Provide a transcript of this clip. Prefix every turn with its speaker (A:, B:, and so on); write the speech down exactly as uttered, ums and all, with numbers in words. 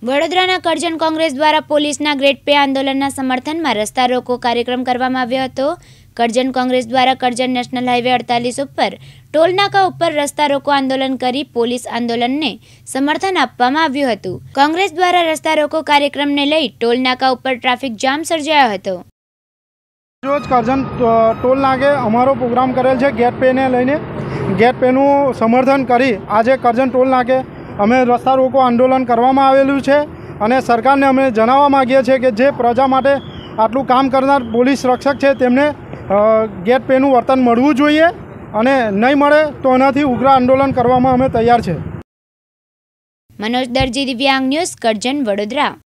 A: વડોદરાના કરજણ કોંગ્રેસ દ્વારા પોલીસના ગ્રેડ પે આંદોલનના સમર્થનમાં રસ્તા રોકો કાર્યક્રમ કરવામાં આવ્યો હતો। કરજણ કોંગ્રેસ દ્વારા કરજણ નેશનલ હાઈવે અડતાલીસ ઉપર ટોલનાકા ઉપર રસ્તા રોકો આંદોલન કરી પોલીસ આંદોલનને સમર્થન આપવામાં આવ્યું હતું। કોંગ્રેસ દ્વારા રસ્તા રોકો કાર્યક્રમને લઈ ટોલનાકા ઉપર ટ્રાફિક જામ સર્જાયો હતો।
B: રોજ કરજણ ટોલ નાકે અમારો પ્રોગ્રામ કરેલ છે ગેટ પે ને લઈને ગેટ પેનું સમર્થન કરી આજે કરજણ ટોલ નાકે અમે રસ્તા રોકો આંદોલન કરવામાં આવેલું છે અને સરકારને અમે જણાવવા માગીએ છીએ કે જે પ્રજા માટે આટલું કામ કરનાર પોલીસ રક્ષક છે તેમને ગેટ પેનું વર્તન મળવું જોઈએ અને નહીં મળે તો એનાથી ઉગ્ર આંદોલન કરવામાં અમે તૈયાર છે।
A: મનોજ દરજી, દિવ્યાંગ ન્યૂઝ, કરજણ, વડોદરા।